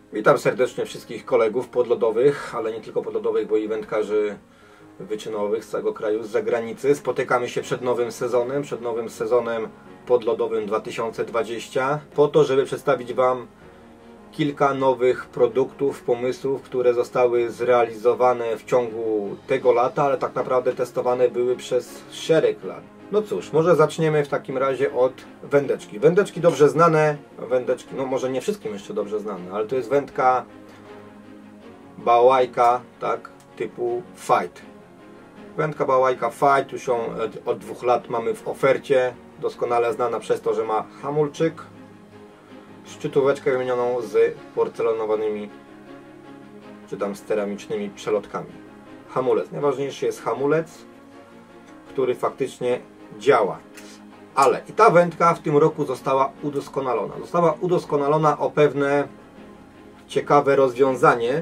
Witam serdecznie wszystkich kolegów podlodowych, ale nie tylko podlodowych, bo i wędkarzy wyczynowych z całego kraju, z zagranicy. Spotykamy się przed nowym sezonem podlodowym 2020, po to, żeby przedstawić Wam kilka nowych produktów, pomysłów, które zostały zrealizowane w ciągu tego lata, ale tak naprawdę testowane były przez szereg lat. No cóż, może zaczniemy w takim razie od wędeczki. Wędeczki dobrze znane, wędeczki, no może nie wszystkim jeszcze dobrze znane, ale to jest wędka bałajka, tak, typu Fight. Wędka bałajka Fight, już ją od 2 lat mamy w ofercie, doskonale znana przez to, że ma hamulczyk, szczytóweczkę wymienioną z porcelanowanymi czy tam z ceramicznymi przelotkami. Hamulec, najważniejszy jest hamulec, który faktycznie działa. Ale i ta wędka w tym roku została udoskonalona. Została udoskonalona o pewne ciekawe rozwiązanie.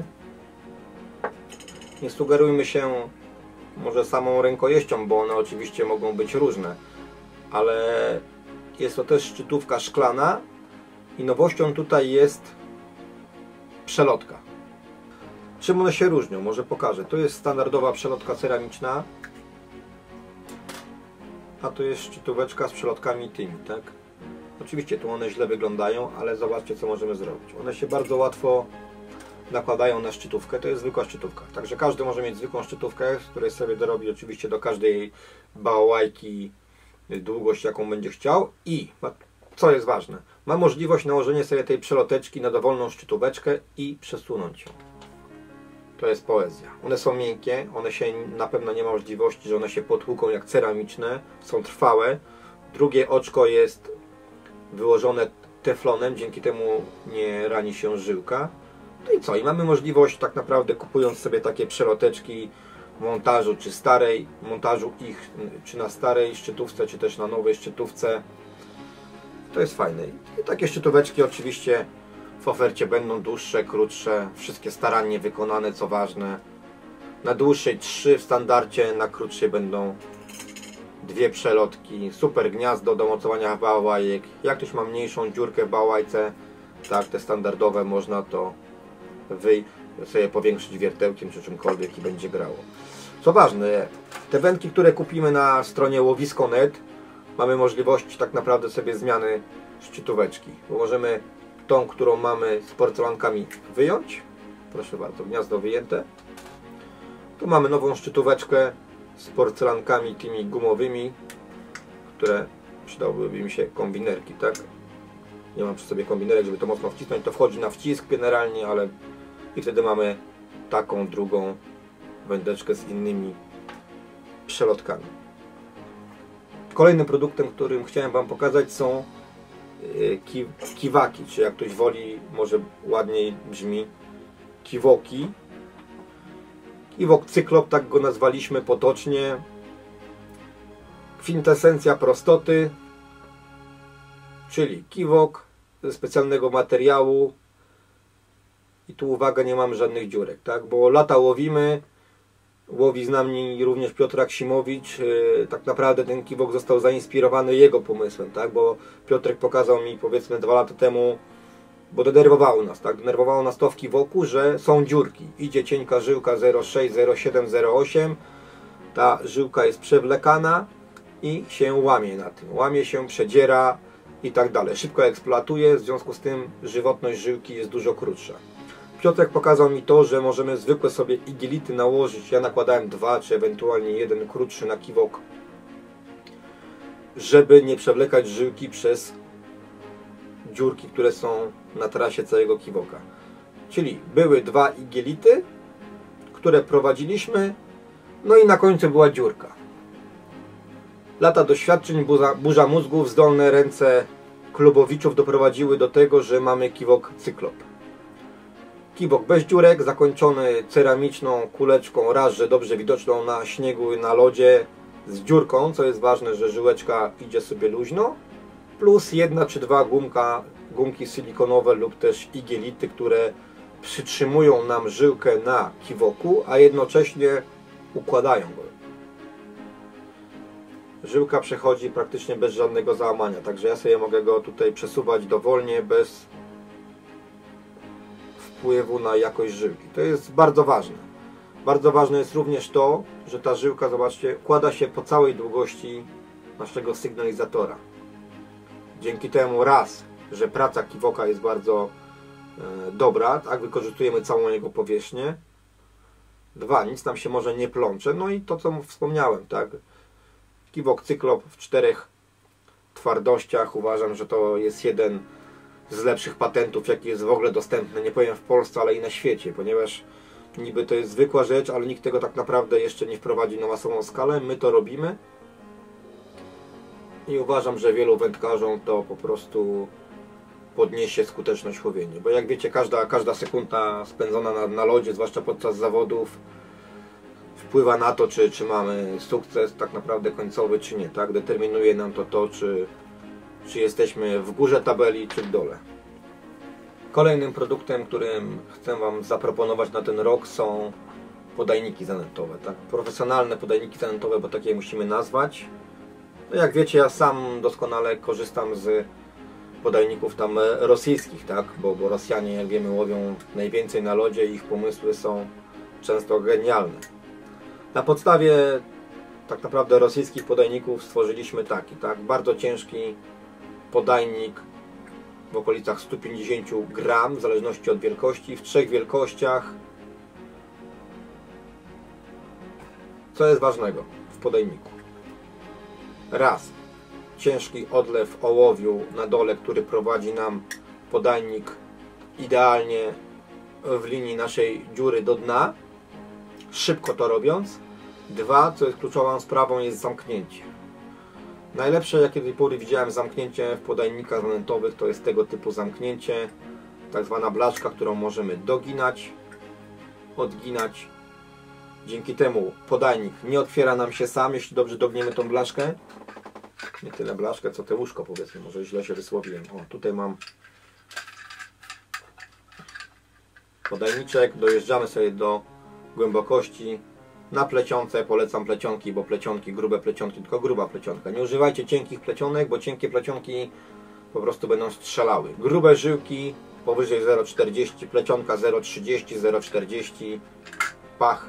Nie sugerujmy się może samą rękojeścią, bo one oczywiście mogą być różne, ale jest to też szczytówka szklana i nowością tutaj jest przelotka. Czym one się różnią? Może pokażę. To jest standardowa przelotka ceramiczna, a to jest szczytóweczka z przelotkami tymi, tak? Oczywiście tu one źle wyglądają, ale zobaczcie, co możemy zrobić. One się bardzo łatwo nakładają na szczytówkę, to jest zwykła szczytówka. Także każdy może mieć zwykłą szczytówkę, z której sobie dorobi oczywiście do każdej bałajki długość, jaką będzie chciał. I, co jest ważne, ma możliwość nałożenia sobie tej przeloteczki na dowolną szczytóweczkę i przesunąć ją. To jest poezja. One są miękkie, one się na pewno nie ma możliwości, że one się potłuką jak ceramiczne, są trwałe. Drugie oczko jest wyłożone teflonem, dzięki temu nie rani się żyłka. No i co? I mamy możliwość tak naprawdę, kupując sobie takie przeloteczki w montażu, czy starej, montażu ich, czy na starej szczytówce, czy też na nowej szczytówce. To jest fajne. I takie szczytóweczki oczywiście w ofercie będą dłuższe, krótsze, wszystkie starannie wykonane, co ważne. Na dłuższej 3 w standardzie, na krótszej będą 2 przelotki, super gniazdo do mocowania bałajek. Jak ktoś ma mniejszą dziurkę w bałajce, tak, te standardowe, można to sobie powiększyć wiertełkiem czy czymkolwiek i będzie grało. Co ważne, te wędki, które kupimy na stronie łowisko.net, mamy możliwość tak naprawdę sobie zmiany szczytóweczki, bo możemy tą, którą mamy z porcelankami, wyjąć. Proszę bardzo, gniazdo wyjęte. Tu mamy nową szczytóweczkę z porcelankami tymi gumowymi, które przydałyby mi się kombinerki, tak? Nie mam przy sobie kombinerek, żeby to mocno wcisnąć. To wchodzi na wcisk generalnie, ale i wtedy mamy taką drugą wędeczkę z innymi przelotkami. Kolejnym produktem, którym chciałem Wam pokazać, są kiwaki, czy jak ktoś woli, może ładniej brzmi, kiwoki. Kiwok cyklop, tak go nazwaliśmy potocznie. Kwintesencja prostoty, czyli kiwok ze specjalnego materiału. I tu uwaga, nie mamy żadnych dziurek, tak? Bo lata łowimy, łowi z nami również Piotr Aksimowicz. Tak naprawdę ten kiwok został zainspirowany jego pomysłem, tak? Bo Piotrek pokazał mi, powiedzmy, 2 lata temu, bo denerwowało nas, tak? Denerwowało nas to w kiwoku, że są dziurki. Idzie cienka żyłka 0,6, 0,7, 0,8. Ta żyłka jest przewlekana i się łamie na tym. Łamie się, przedziera i tak dalej. Szybko eksploatuje, w związku z tym żywotność żyłki jest dużo krótsza. Piotrek pokazał mi to, że możemy zwykłe sobie igielity nałożyć. Ja nakładałem 2, czy ewentualnie 1 krótszy na kiwok, żeby nie przewlekać żyłki przez dziurki, które są na trasie całego kiwoka. Czyli były 2 igielity, które prowadziliśmy, no i na końcu była dziurka. Lata doświadczeń, burza mózgów, zdolne ręce klubowiczów doprowadziły do tego, że mamy kiwok cyklop. Kiwok bez dziurek, zakończony ceramiczną kuleczką, raz, że dobrze widoczną na śniegu i na lodzie, z dziurką, co jest ważne, że żyłeczka idzie sobie luźno, plus 1 czy 2 gumki silikonowe lub też igielity, które przytrzymują nam żyłkę na kiwoku, a jednocześnie układają go. Żyłka przechodzi praktycznie bez żadnego załamania, także ja sobie mogę go tutaj przesuwać dowolnie, bez wpływu na jakość żyłki. To jest bardzo ważne. Bardzo ważne jest również to, że ta żyłka, zobaczcie, układa się po całej długości naszego sygnalizatora. Dzięki temu raz, że praca kiwoka jest bardzo dobra, tak, wykorzystujemy całą jego powierzchnię. Dwa, nic nam się może nie plącze. No i to, co wspomniałem, tak, kiwok cyklop w 4 twardościach. Uważam, że to jest jeden z lepszych patentów, jaki jest w ogóle dostępny, nie powiem w Polsce, ale i na świecie, ponieważ niby to jest zwykła rzecz, ale nikt tego tak naprawdę jeszcze nie wprowadzi na masową skalę. My to robimy i uważam, że wielu wędkarzom to po prostu podniesie skuteczność łowienia, bo jak wiecie, każda sekunda spędzona na lodzie, zwłaszcza podczas zawodów, wpływa na to, czy mamy sukces tak naprawdę końcowy, czy nie, tak? Determinuje nam to, czy jesteśmy w górze tabeli, czy w dole. Kolejnym produktem, którym chcę Wam zaproponować na ten rok, są podajniki zanętowe, tak? Profesjonalne podajniki zanętowe, bo takie musimy nazwać. No jak wiecie, ja sam doskonale korzystam z podajników tam rosyjskich, tak? Bo Rosjanie, jak wiemy, łowią najwięcej na lodzie i ich pomysły są często genialne. Na podstawie tak naprawdę rosyjskich podajników stworzyliśmy taki, tak? Bardzo ciężki podajnik w okolicach 150 gram, w zależności od wielkości, w 3 wielkościach. Co jest ważnego w podajniku? Raz, ciężki odlew ołowiu na dole, który prowadzi nam podajnik idealnie w linii naszej dziury do dna, szybko to robiąc. Dwa, co jest kluczową sprawą, jest zamknięcie. Najlepsze, jakie do tej pory widziałem zamknięcie w podajnikach zanętowych, to jest tego typu zamknięcie, tak zwana blaszka, którą możemy doginać, odginać. Dzięki temu podajnik nie otwiera nam się sam, jeśli dobrze dogniemy tą blaszkę. Nie tyle blaszkę, co te łóżko, powiedzmy, może źle się wysłowiłem. O, tutaj mam podajniczek, dojeżdżamy sobie do głębokości. Na plecionce polecam plecionki, bo plecionki, grube plecionki, tylko gruba plecionka. Nie używajcie cienkich plecionek, bo cienkie plecionki po prostu będą strzelały. Grube żyłki powyżej 0,40, plecionka 0,30, 0,40, pach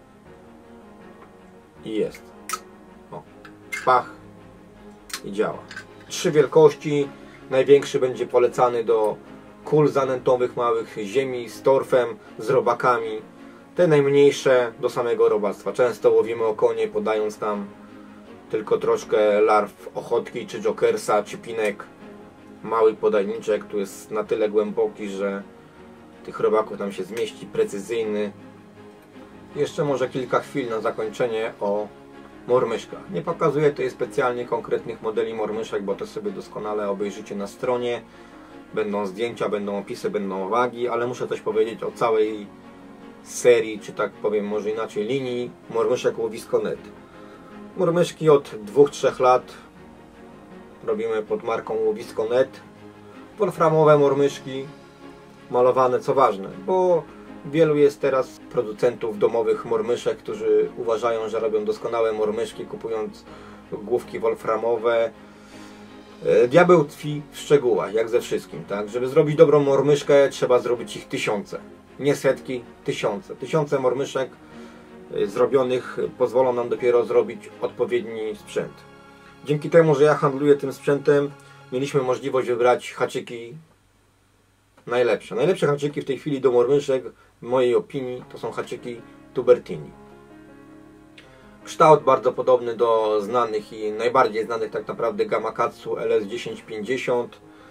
i jest. O, pach i działa. 3 wielkości, największy będzie polecany do kul zanętowych małych, ziemi z torfem, z robakami. Te najmniejsze do samego robactwa. Często łowimy okonie, podając tam tylko troszkę larw ochotki, czy jokersa, czy pinek. Mały podajniczek, tu jest na tyle głęboki, że tych robaków tam się zmieści, precyzyjny. Jeszcze może kilka chwil na zakończenie o mormyszkach. Nie pokazuję tutaj specjalnie konkretnych modeli mormyszek, bo to sobie doskonale obejrzycie na stronie. Będą zdjęcia, będą opisy, będą wagi, ale muszę coś powiedzieć o całej serii, czy tak powiem może inaczej, linii mormyszek łowisko.net. Mormyszki od 2-3 lat robimy pod marką łowisko.net. Wolframowe mormyszki, malowane, co ważne, bo wielu jest teraz producentów domowych mormyszek, którzy uważają, że robią doskonałe mormyszki, kupując główki wolframowe. Diabeł tkwi w szczegółach, jak ze wszystkim, tak? Żeby zrobić dobrą mormyszkę, trzeba zrobić ich tysiące. Nie setki, tysiące. Tysiące mormyszek zrobionych pozwolą nam dopiero zrobić odpowiedni sprzęt. Dzięki temu, że ja handluję tym sprzętem, mieliśmy możliwość wybrać haczyki najlepsze. Najlepsze haczyki w tej chwili do mormyszek, w mojej opinii, to są haczyki Tubertini. Kształt bardzo podobny do znanych i najbardziej znanych tak naprawdę Gamakatsu LS1050,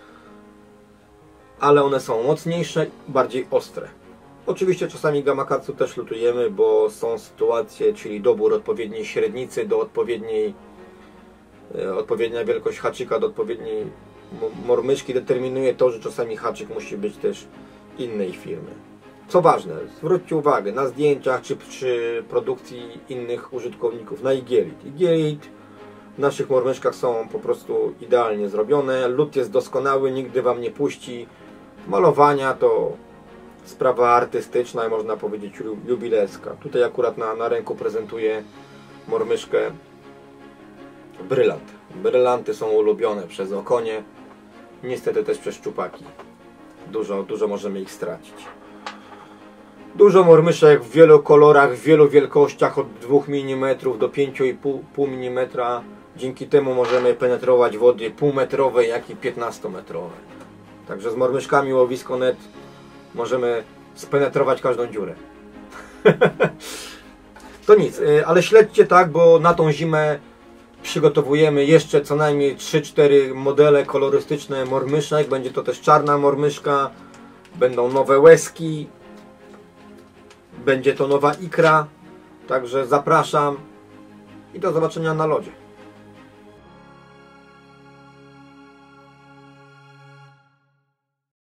ale one są mocniejsze i bardziej ostre. Oczywiście czasami Gamakatsu też lutujemy, bo są sytuacje, czyli dobór odpowiedniej średnicy do odpowiednia wielkość haczyka do odpowiedniej mormyszki determinuje to, że czasami haczyk musi być też innej firmy. Co ważne, zwróćcie uwagę na zdjęciach czy przy produkcji innych użytkowników na igielit. Igielit w naszych mormyszkach są po prostu idealnie zrobione, lut jest doskonały, nigdy Wam nie puści. Malowania to sprawa artystyczna i można powiedzieć jubilerska. Tutaj akurat na ręku prezentuję mormyszkę Brylant. Brylanty są ulubione przez okonie, niestety też przez szczupaki. Dużo możemy ich stracić. Dużo mormyszek w wielu kolorach, w wielu wielkościach od 2 mm do 5,5 mm. Dzięki temu możemy penetrować wody półmetrowe, jak i 15-metrowe. Także z mormyszkami łowisko.net możemy spenetrować każdą dziurę. To nic, ale śledźcie tak, bo na tą zimę przygotowujemy jeszcze co najmniej 3-4 modele kolorystyczne mormyszek. Będzie to też czarna mormyszka, będą nowe łezki, będzie to nowa ikra. Także zapraszam i do zobaczenia na lodzie.